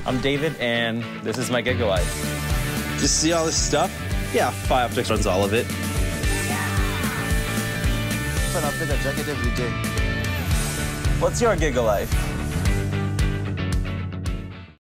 I'm David, and this is my Gigalife. Just see all this stuff? Yeah, Optics runs all of it. What's your Gigalife?